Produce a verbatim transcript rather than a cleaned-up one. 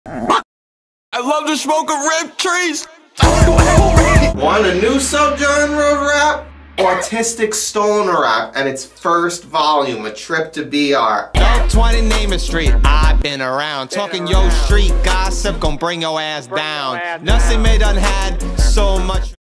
I love to smoke a rip trees. Want a new subgenre of rap? Autistic Stoner Rap and its first volume, A Trip To B R. twenty name a street, I've been around. Talking yo street gossip, gon' bring your ass down. Nothing made done had so much.